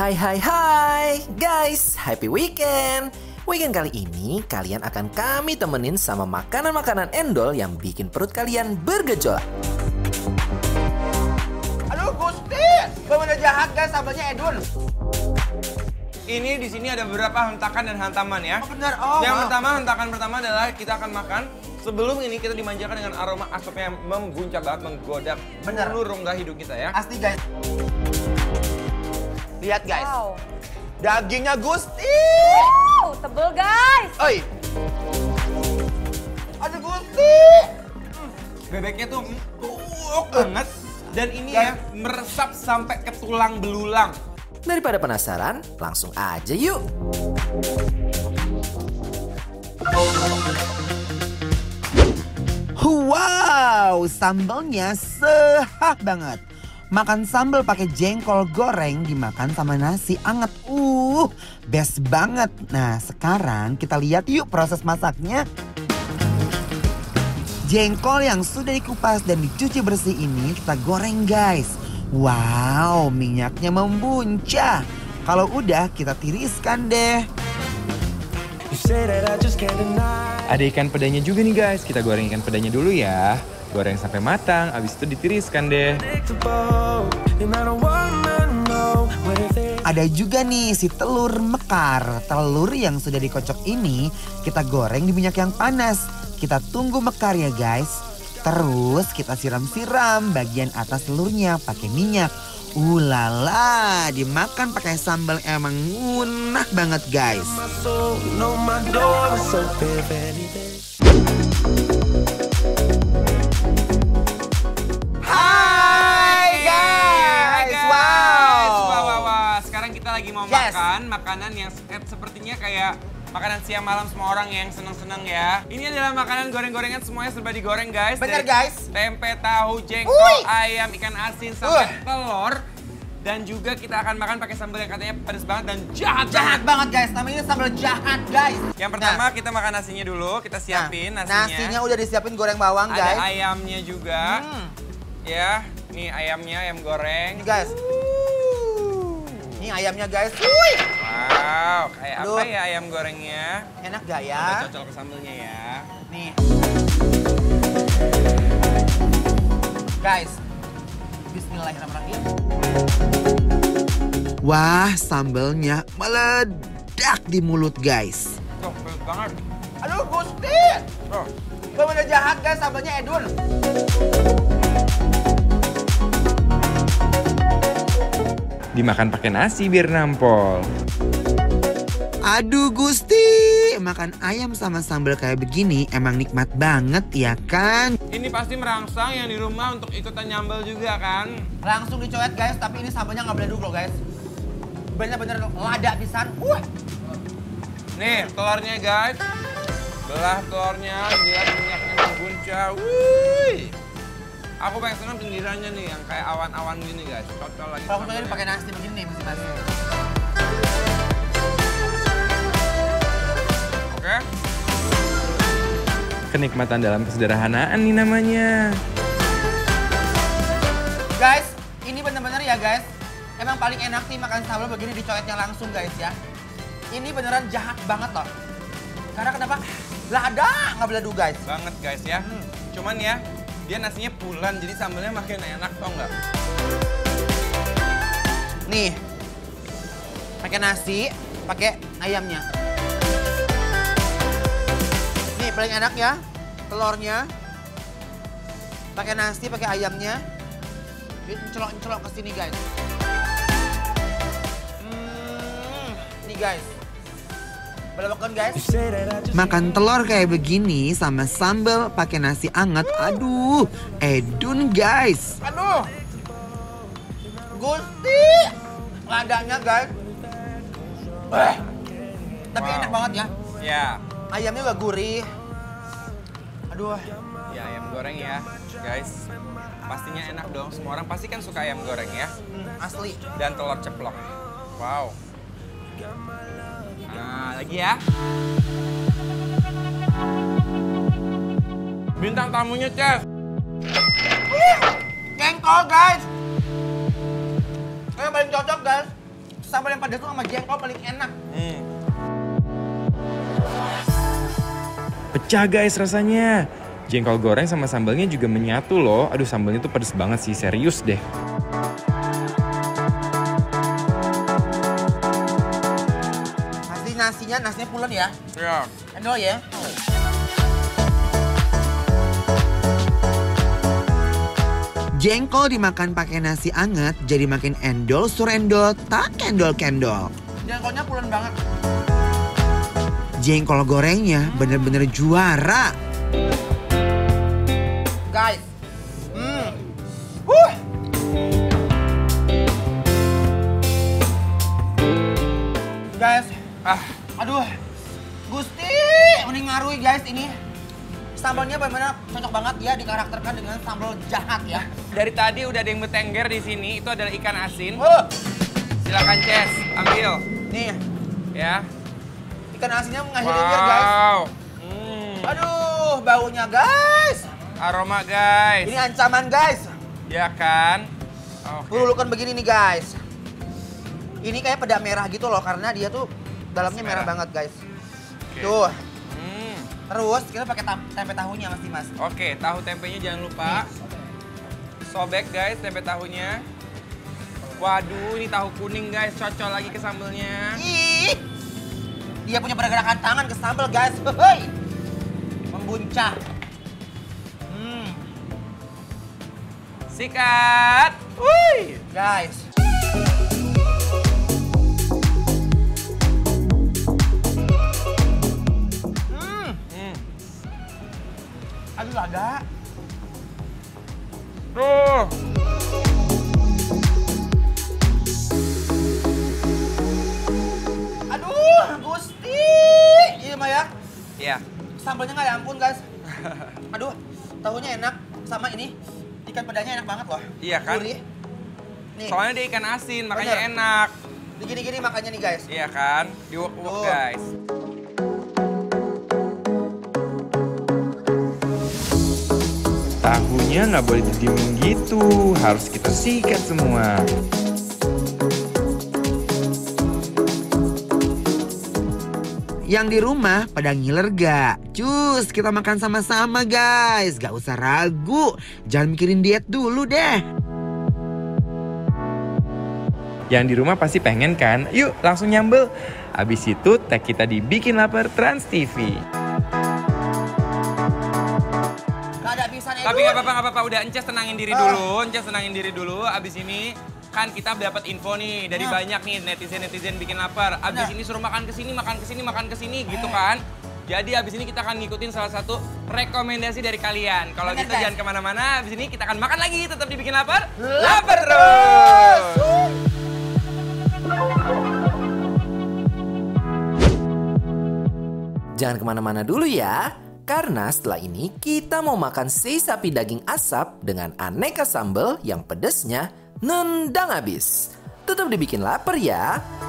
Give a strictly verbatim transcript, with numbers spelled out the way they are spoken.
Hai hai hai guys, happy weekend. Weekend kali ini kalian akan kami temenin sama makanan-makanan endol yang bikin perut kalian bergejolak. Aduh Gusti, bener jahat guys, sabarnya Edun. Ini di sini ada beberapa hentakan dan hantaman ya. Oh bener, oh. Yang wow. pertama, hentakan pertama adalah kita akan makan. Sebelum ini kita dimanjakan dengan aroma asap yang membuncah banget, menggoda seluruh rongga hidup kita ya. Asli guys. Lihat guys. Wow. Dagingnya Gusti. Wow, tebel guys. Oi. Aduh Gusti. Bebeknya tuh empuk banget. Dan ini ya meresap sampai ke tulang belulang. Daripada penasaran, langsung aja yuk. Wow, sambalnya sehat banget. Makan sambal pakai jengkol goreng dimakan sama nasi anget. Uh, best banget. Nah, sekarang kita lihat yuk proses masaknya. Jengkol yang sudah dikupas dan dicuci bersih ini kita goreng guys. Wow, minyaknya membuncah. Kalau udah kita tiriskan deh. Ada ikan pedanya juga nih guys, kita goreng ikan pedanya dulu ya. Goreng sampai matang, abis itu ditiriskan deh. Ada juga nih si telur mekar. Telur yang sudah dikocok ini kita goreng di minyak yang panas. Kita tunggu mekar ya guys. Terus kita siram-siram bagian atas telurnya pakai minyak. Ulala, dimakan pakai sambal emang ngunah banget guys. Hai guys, wow. Wah, wah, wah. Sekarang kita lagi mau Yes. makan makanan yang sepertinya kayak makanan siang malam semua orang yang seneng-seneng ya. Ini adalah makanan goreng-gorengan, semuanya serba digoreng guys. Bener Dari guys. Tempe, tahu, jengkol, Uy. ayam, ikan asin, sampai Uh. telur. Dan juga kita akan makan pakai sambal yang katanya pedas banget dan jahat, Jahat banget guys, namanya sambal jahat guys. Yang pertama kita makan nasinya dulu, kita siapin Nah, nasinya. nasinya udah disiapin goreng bawang guys. Ada ayamnya juga. Hmm. Ya, nih ayamnya, ayam goreng. Ini guys. Ini ayamnya guys. Wuih. Wow, kayak Aduh. apa ya ayam gorengnya? Enak gak Kita ya? cocol ke sambelnya ya. Nih. Guys. Bismillahirrahmanirrahim. Wah, sambelnya meledak di mulut guys. Tuh, pedas banget. Aduh Gusti. Tuh. Bener jahat guys, sambelnya Edun. Dimakan pakai nasi biar nampol. Aduh Gusti, makan ayam sama sambal kayak begini emang nikmat banget ya kan? Ini pasti merangsang yang di rumah untuk ikutan nyambel juga kan? Langsung dicoet guys, tapi ini sambalnya nggak beleduk loh guys. Bener-bener lada pisan. Wah. Nih, telurnya guys. Belah telurnya, lihat minyaknya membuncah. Wuih. Aku pengen seneng pinggirannya nih, yang kayak awan-awan gini guys. Cocol lagi. Kalau sambalnya. kita pakai nasi begini nih masing-masing. Oke. Kenikmatan dalam kesederhanaan nih namanya. Guys, ini bener-bener ya guys. Emang paling enak sih makan sambal begini dicoetnya langsung guys ya. Ini beneran jahat banget loh. Karena kenapa? Lada nggak beleduk guys. Banget guys ya. Hmm. Cuman ya, dia nasinya pulan, jadi sambalnya makin enak tau nggak? Nih, pakai nasi, pakai ayamnya. Nih paling enak ya, telurnya. Pakai nasi, pakai ayamnya. Dicolok-colok ke sini guys. Hmm, nih guys. Belabakan guys. Makan telur kayak begini sama sambal pakai nasi anget. Aduh, Edun guys. Aduh. Gusti. Ladanya guys. Eh. Tapi Wow. enak banget ya. Ya. Ayamnya gak gurih. Aduh. Ya ayam goreng ya, guys. Pastinya enak dong. Semua orang pasti kan suka ayam goreng ya. Hmm, asli. Dan telur ceplok. Wow. Nah, lagi ya. Bintang tamunya, Chef. Jengkol guys. Yang paling cocok guys. Sama sambal yang pedas tuh sama jengkol paling enak. Hmm. Pecah guys rasanya. Jengkol goreng sama sambalnya juga menyatu loh. Aduh sambalnya tuh pedes banget sih, serius deh. Nasi nasinya, nasinya pulen ya. Ya. Endol ya. Jengkol dimakan pakai nasi anget jadi makin endol surendol tak kendol-kendol. Jengkolnya pulen banget. Jengkol gorengnya bener-bener juara. Guys. Hmm. Huh. Guys. Ah, Aduh. Gusti, mending ngarui guys ini. Sambalnya benar-benar cocok banget ya dikarakterkan dengan sambal jahat ya. dari tadi udah ada yang betengger di sini. Itu adalah ikan asin. Oh, Silakan Ces, ambil. nih Ya. ikan asinnya mengakhiri guys. Wow. Hmm. Aduh, baunya guys. Aroma guys. Ini ancaman guys. Ya kan? Oke. Lulukan begini nih guys. Ini kayak peda merah gitu loh karena dia tuh dalamnya merah, Merah. banget guys. Oke. Tuh. Hmm. Terus kita pakai tam- tempe tahunya Mas Dimas. Oke, tahu tempenya jangan lupa. Sobek guys tempe tahunya. Waduh, ini tahu kuning guys, cocok lagi ke sambelnya. Ih. Dia punya pergerakan tangan ke sambal guys. Hei. Membuncah. Hmm, Sikat. Wih. guys. Hmm, Hmm. aduh agak. Tuh. Aduh, Gusti. Iya mah ya. Iya. Sambalnya nggak ya ampun guys. Aduh, tahunya enak sama ini ikan pedanya enak banget loh. Iya kan? Gurih. Nih, Soalnya dia ikan asin, makanya Bener. enak. digini-gini makannya nih guys. Iya kan? Diuak-uak Tuh. guys. Tahunya nggak boleh didiemin gitu, harus kita sikat semua. Yang di rumah pada ngiler gak? Cus, kita makan sama-sama guys. Gak usah ragu. Jangan mikirin diet dulu deh. Yang di rumah pasti pengen kan? Yuk langsung nyambel. Abis itu tag kita di Bikin Lapar Trans T V. Gak ada bisa Tapi nggak apa-apa, nggak apa-apa. Udah Ences tenangin diri dulu. Ences tenangin diri dulu. Abis ini kan kita dapat info nih dari Nah. banyak nih netizen-netizen bikin lapar. Abis Benar. ini suruh makan kesini, makan kesini, makan kesini gitu kan. Jadi abis ini kita akan ngikutin salah satu rekomendasi dari kalian. Kalau Benar, kita guys. jangan kemana-mana, abis ini kita akan makan lagi. Tetap dibikin lapar. Lapar terus! Jangan kemana-mana dulu ya, karena setelah ini kita mau makan sei sapi daging asap dengan aneka sambal yang pedesnya nendang abis. Tetap dibikin lapar ya.